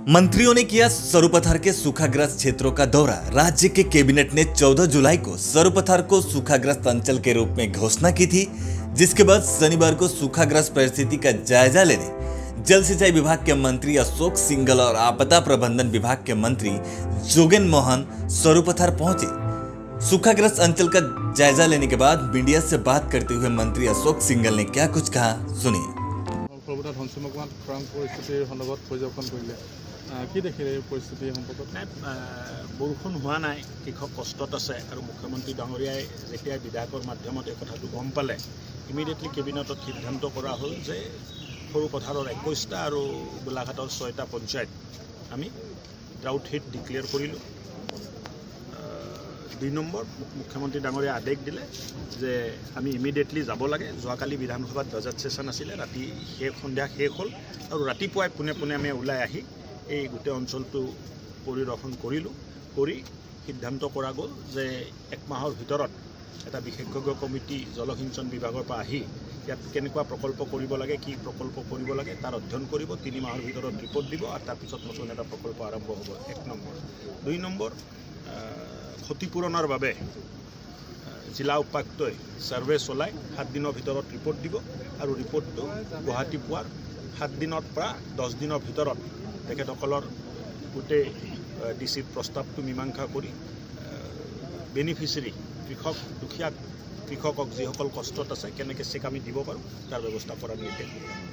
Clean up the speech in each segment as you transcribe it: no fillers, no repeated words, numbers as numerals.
मंत्रियों ने किया सरुपथार के सूखाग्रस्त क्षेत्रों का दौरा। राज्य के कैबिनेट ने 14 जुलाई को सरुपथार को सूखाग्रस्त अंचल के रूप में घोषणा की थी, जिसके बाद शनिवार को सूखाग्रस्त परिस्थिति का जायजा लेने जल सिंचाई विभाग के मंत्री अशोक सिंघल और आपदा प्रबंधन विभाग के मंत्री जोगेन मोहन सरुपथार पहुंचे। सूखाग्रस्त अंचल का जायजा लेने के बाद मीडिया से बात करते हुए मंत्री अशोक सिंघल ने क्या कुछ कहा, सुनिए। বৰষুণ হোৱা নাই, কৃষক কষ্টত আছে আৰু মুখ্যমন্ত্ৰী ডাঙৰীয়াই যেতিয়া বিধায়কৰ মাধ্যমত এই কথাটো গম পালে ইমিডিয়েটলি কেবিনেটত সিদ্ধান্ত কৰা হ'ল যে সৰুপথাৰৰ 21টা আৰু গোলাঘাটৰ 6টা পঞ্চায়ত আমি ড্ৰাউট হিট ডিক্লেয়াৰ কৰিলোঁ। 2 নম্বৰ মুখ্যমন্ত্ৰী ডাঙৰীয়াই আদেশ দিলে যে আমি ইমিডিয়েটলি যাব লাগে। যোৱাকালি বিধানসভাত বাজেট সেশন আছিলে, ৰাতি সন্ধিয়া শেষ হ'ল আৰু ৰাতিপুৱাই পোনে পোনে আমি ওলাই আহি এই গোটেই অঞ্চলটো পৰিদৰ্শন কৰিলোঁ। কৰি সিদ্ধান্ত কৰা গ'ল যে 1 মাহৰ ভিতৰত এটা বিশেষজ্ঞ কমিটি জলসিঞ্চন বিভাগৰ পৰা আহি ইয়াত কেনেকুৱা প্ৰকল্প কৰিব লাগে, কি প্ৰকল্প কৰিব লাগে তাৰ অধ্যয়ন কৰিব। 3 মাহৰ ভিতৰত ৰিপৰ্ট দিব আৰু তাৰপিছত নতুন এটা প্ৰকল্প আৰম্ভ হ'ব। 1 নম্বৰ। 2 নম্বৰ, ক্ষতিপূৰণৰ বাবে জিলা উপায়ুক্তই ছাৰ্ভে চলাই 7 দিনৰ ভিতৰত ৰিপৰ্ট দিব আৰু ৰিপৰ্টটো গুৱাহাটী পোৱাৰ 7 দিনৰ পৰা 10 দিনৰ ভিতৰত তেখেতসকলৰ গোটেই ডিচিৰ প্ৰস্তাৱটো মীমাংসা কৰি বেনিফিচিয়াৰী কৃষক দুখীয়া কৃষকক যিসকল কষ্টত আছে কেনেকৈ চেক আমি দিব পাৰোঁ তাৰ ব্যৱস্থা কৰা নিৰ্দেশ।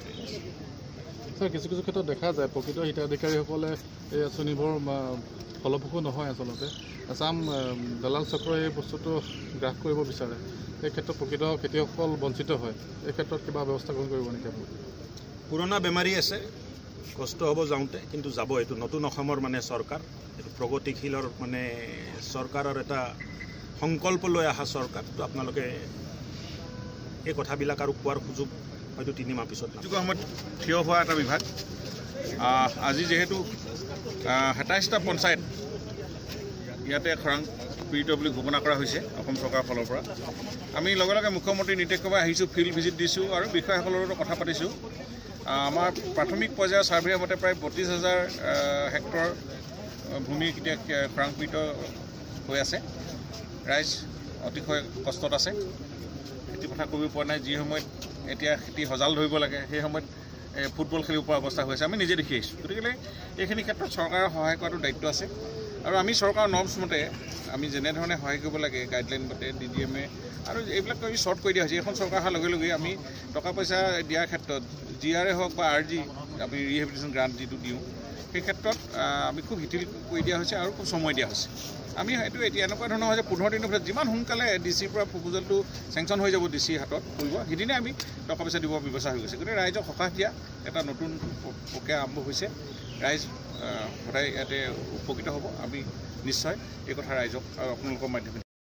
স্যাৰ, কিছু কিছু ক্ষেত্ৰত দেখা যায় প্ৰকৃত হিতাধিকাৰীসকলে এই আঁচনিবোৰ ফলপ্ৰসূ নহয়। আচলতে আসাম দালাল চক্ৰই এই বস্তুটো গ্ৰাস কৰিব বিচাৰে। এই ক্ষেত্ৰত প্ৰকৃত খেতিয়কসকল বঞ্চিত হয়। এই ক্ষেত্ৰত কিবা ব্যৱস্থা গ্ৰহণ কৰিব নেকি আপুনি? পুৰণা বেমাৰী আছে, কষ্ট হ'ব যাওঁতে, কিন্তু যাব। এইটো নতুন অসমৰ চৰকাৰ, এইটো প্ৰগতিশীলৰ চৰকাৰৰ এটা সংকল্প লৈ অহা চৰকাৰ। তো আপোনালোকে এই কথাবিলাক আৰু কোৱাৰ সুযোগ হয়তো 3 মাহ পিছত সময়ত থিয় হোৱা এটা বিভাগ। আজি যিহেতু 27টা পঞ্চায়ত ইয়াতে খৰাং পীড়িত বুলি ঘোষণা কৰা হৈছে অসম চৰকাৰৰ ফালৰ পৰা। আমি লগে লগে মুখ্যমন্ত্ৰী নিৰ্দেশক্ৰমে আহিছোঁ, ফিল্ড ভিজিট দিছোঁ আৰু বিষয়াসকলৰ লগত কথা পাতিছোঁ। আমাৰ প্ৰাথমিক পৰ্যায়ৰ ছাৰ্ভে মতে প্ৰায় 32,000 হেক্টৰ ভূমি এতিয়া খৰাং পীড়িত হৈ আছে। ৰাইজ অতিশয় কষ্টত আছে, খেতি পথাৰ কৰিব পৰা নাই। যি সময়ত এতিয়া খেতি সজাল ধৰিব লাগে সেই সময়ত ফুটবল খেলিব পৰা অৱস্থা হৈছে, আমি নিজে দেখি আহিছোঁ। গতিকে এইখিনি ক্ষেত্ৰত চৰকাৰৰ সহায় কৰাটো দায়িত্ব আছে আৰু আমি চৰকাৰৰ নৰ্মছ মতে আমি যেনেধৰণে সহায় কৰিব লাগে গাইডলাইন মতে DDMA আৰু এইবিলাক আমি শ্বৰ্ট কৰি দিয়া হৈছে। এখন চৰকাৰ অহাৰ লগে লগে আমি টকা পইচা দিয়াৰ ক্ষেত্ৰত GRA হওক বা RG আমি ৰিহেবিলিটেশ্যন গ্ৰাণ্ট যিটো দিওঁ সেই ক্ষেত্ৰত আমি খুব শিথিল কৰি দিয়া হৈছে আৰু খুব সময় দিয়া হৈছে। আমি হয়তো এতিয়া এনেকুৱা ধৰণৰ হয় যে 15 দিনৰ ভিতৰত যিমান সোনকালে DCৰ পৰা প্ৰপ'জেলটো চেংচন হৈ যাব, DCৰ হাতত পৰিব, সেইদিনে আমি টকা পইচা দিব ব্যৱস্থা হৈ গৈছে। গতিকে ৰাইজক সকাহ দিয়া এটা নতুন প্ৰক্ৰিয়া আৰম্ভ হৈছে। ৰাইজ সদায় ইয়াতে উপকৃত হ'ব। আমি নিশ্চয় এই কথা ৰাইজক আৰু আপোনালোকৰ মাধ্যমেদি